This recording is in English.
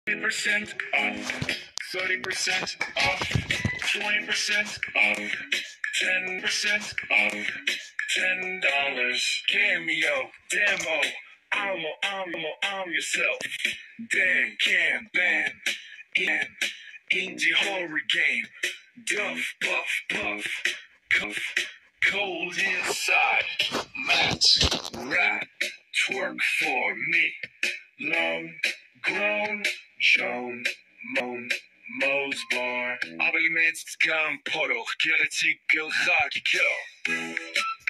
30% off, 30% off, 20% off, 10% off, $10. Cameo, demo, I'm yourself. Dan can ban, in, indie horror game. Duff, buff, puff, cuff, cold inside. Matt, rat, twerk for me. Long, grown, Joan, moan, Mo's bar. Abonnement kan portal, get a tickle, haki kill.